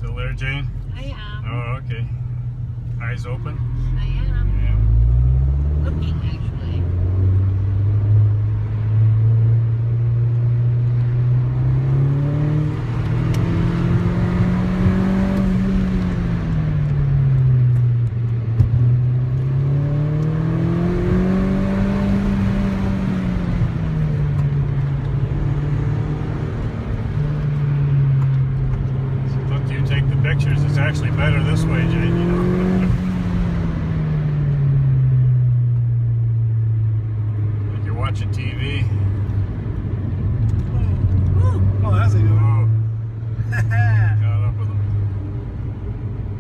Still there, Jane? I am. Oh, okay. Eyes open? I am. Yeah. Looking, actually. Take the pictures. It's actually better this way, Jane, you know. Like you're watching TV.